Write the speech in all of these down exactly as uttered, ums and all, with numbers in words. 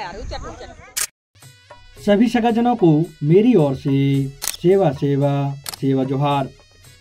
सभी सगाजनों को मेरी ओर से सेवा सेवा सेवा जोहार।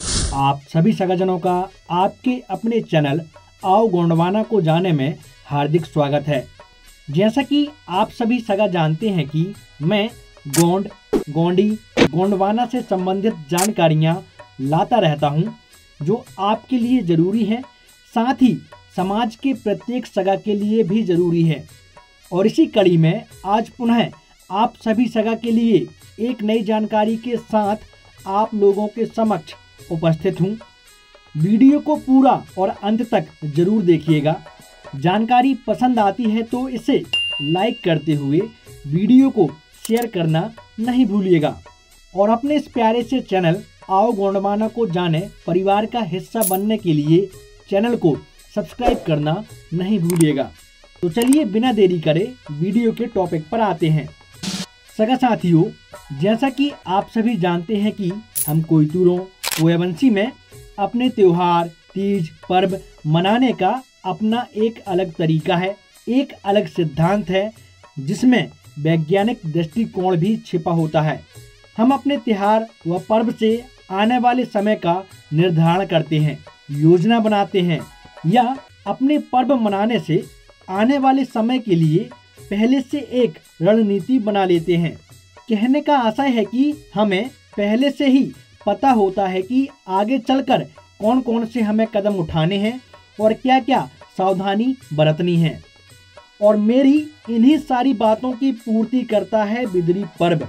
आप सभी सगाजनों का आपके अपने चैनल आओ गोंडवाना को जाने में हार्दिक स्वागत है। जैसा कि आप सभी सगा जानते हैं कि मैं गोंड गोंडी गोंडवाना से संबंधित जानकारियां लाता रहता हूं, जो आपके लिए ज़रूरी है, साथ ही समाज के प्रत्येक सगा के लिए भी ज़रूरी है। और इसी कड़ी में आज पुनः आप सभी सगा के लिए एक नई जानकारी के साथ आप लोगों के समक्ष उपस्थित हूँ। वीडियो को पूरा और अंत तक जरूर देखिएगा। जानकारी पसंद आती है तो इसे लाइक करते हुए वीडियो को शेयर करना नहीं भूलिएगा और अपने इस प्यारे से चैनल आओ गोंडवाना को जाने परिवार का हिस्सा बनने के लिए चैनल को सब्सक्राइब करना नहीं भूलिएगा। तो चलिए बिना देरी करे वीडियो के टॉपिक पर आते हैं। सगा साथियों, जैसा कि आप सभी जानते हैं कि हम कोयतुरों कोयवंशी में अपने त्योहार तीज पर्व मनाने का अपना एक अलग तरीका है, एक अलग सिद्धांत है, जिसमें वैज्ञानिक दृष्टिकोण भी छिपा होता है। हम अपने त्योहार व पर्व से आने वाले समय का निर्धारण करते हैं, योजना बनाते हैं या अपने पर्व मनाने से आने वाले समय के लिए पहले से एक रणनीति बना लेते हैं। कहने का आशय है कि हमें पहले से ही पता होता है कि आगे चलकर कौन कौन से हमें कदम उठाने हैं और क्या क्या सावधानी बरतनी है। और मेरी इन्हीं सारी बातों की पूर्ति करता है बिदरी पर्व।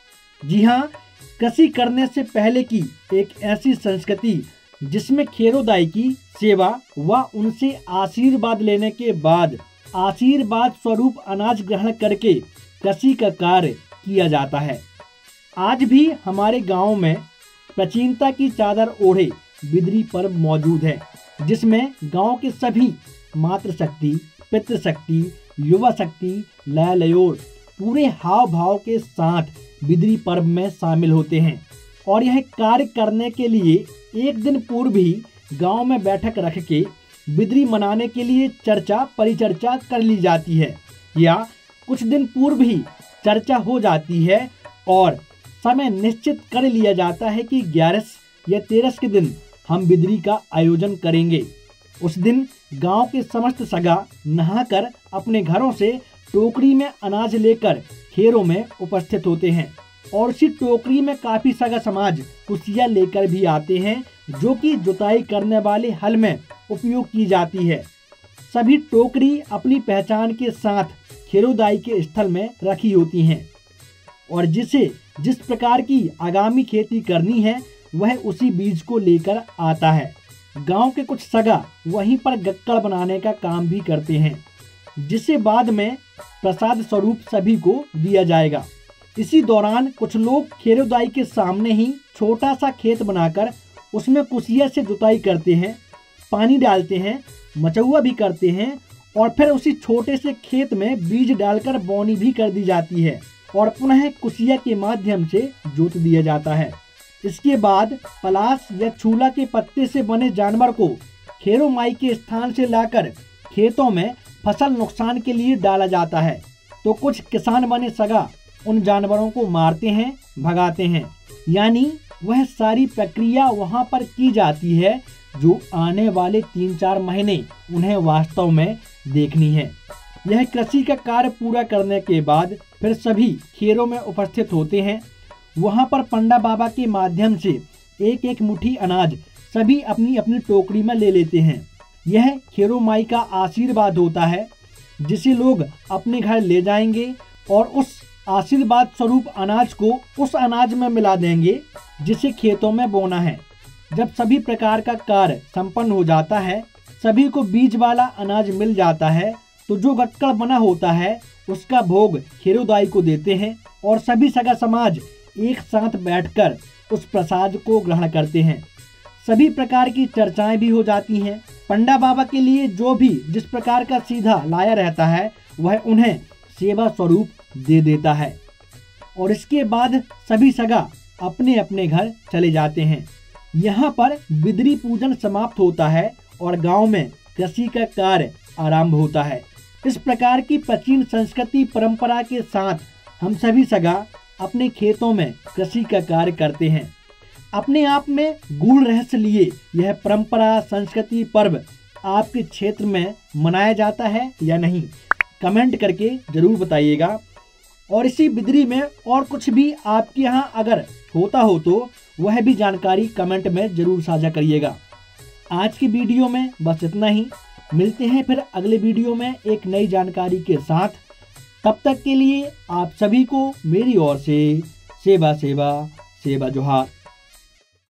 जी हाँ, कृषि करने से पहले की एक ऐसी संस्कृति जिसमें खेरोदाई की सेवा व उनसे आशीर्वाद लेने के बाद आशीर्वाद स्वरूप अनाज ग्रहण करके कृषि का कार्य किया जाता है। आज भी हमारे गांव में प्राचीनता की चादर ओढ़े बिदरी पर्व मौजूद है, जिसमें गांव के सभी मातृशक्ति, पितृशक्ति, युवा शक्ति, लय लयोर पूरे हाव भाव के साथ बिदरी पर्व में शामिल होते हैं। और यह कार्य करने के लिए एक दिन पूर्व ही गांव में बैठक रख के बिदरी मनाने के लिए चर्चा परिचर्चा कर ली जाती है, या कुछ दिन पूर्व ही चर्चा हो जाती है और समय निश्चित कर लिया जाता है कि ग्यारस या तेरस के दिन हम बिदरी का आयोजन करेंगे। उस दिन गांव के समस्त सगा नहाकर अपने घरों से टोकरी में अनाज लेकर खेरों में उपस्थित होते हैं और उसी टोकरी में काफी सगा समाज कुसिया लेकर भी आते हैं, जो कि जुताई करने वाले हल में उपयोग की जाती है। सभी टोकरी अपनी पहचान के साथ खेरोदाई के स्थल में रखी होती हैं और जिसे जिस प्रकार की आगामी खेती करनी है वह उसी बीज को लेकर आता है। गांव के कुछ सगा वहीं पर गक्कड़ बनाने का काम भी करते हैं, जिसे बाद में प्रसाद स्वरूप सभी को दिया जाएगा। इसी दौरान कुछ लोग खेरोदाई के सामने ही छोटा सा खेत बनाकर उसमें कुसिया से जुताई करते हैं, पानी डालते हैं, मचौआ भी करते हैं और फिर उसी छोटे से खेत में बीज डालकर बोनी भी कर दी जाती है और पुनः कुसिया के माध्यम से जोत दिया जाता है। इसके बाद पलास या छूला के पत्ते से बने जानवर को खेरो माई के स्थान से लाकर खेतों में फसल नुकसान के लिए डाला जाता है। तो कुछ किसान बने सगा उन जानवरों को मारते हैं, भगाते हैं, यानी वह सारी प्रक्रिया वहां पर की जाती है जो आने वाले तीन चार महीने उन्हें वास्तव में देखनी है। यह कृषि का कार्य पूरा करने के बाद फिर सभी खेरों में उपस्थित होते हैं। वहां पर पंडा बाबा के माध्यम से एक एक मुट्ठी अनाज सभी अपनी अपनी टोकरी में ले लेते हैं। यह खेरो माई का आशीर्वाद होता है, जिसे लोग अपने घर ले जाएंगे और उस आशीर्वाद स्वरूप अनाज को उस अनाज में मिला देंगे जिसे खेतों में बोना है। जब सभी प्रकार का कार्य संपन्न हो जाता है, सभी को बीज वाला अनाज मिल जाता है, तो जो गक्कड़ बना होता है उसका भोग खेरोदाई को देते हैं और सभी सगा समाज एक साथ बैठकर उस प्रसाद को ग्रहण करते हैं। सभी प्रकार की चर्चाएं भी हो जाती हैं। पंडा बाबा के लिए जो भी जिस प्रकार का सीधा लाया रहता है वह उन्हें सेवा स्वरूप दे देता है और इसके बाद सभी सगा अपने अपने घर चले जाते हैं। यहाँ पर बिदरी पूजन समाप्त होता है और गांव में कृषि का कार्य आरंभ होता है। इस प्रकार की प्राचीन संस्कृति परंपरा के साथ हम सभी सगा अपने खेतों में कृषि का कार्य करते हैं। अपने आप में गूढ़ रहस्य लिए यह परंपरा संस्कृति पर्व आपके क्षेत्र में मनाया जाता है या नहीं, कमेंट करके जरूर बताइएगा। और इसी बिदरी में और कुछ भी आपके यहाँ अगर होता हो तो वह भी जानकारी कमेंट में जरूर साझा करिएगा। आज की वीडियो में बस इतना ही। मिलते हैं फिर अगले वीडियो में एक नई जानकारी के साथ। तब तक के लिए आप सभी को मेरी ओर से सेवा सेवा सेवा जोहार।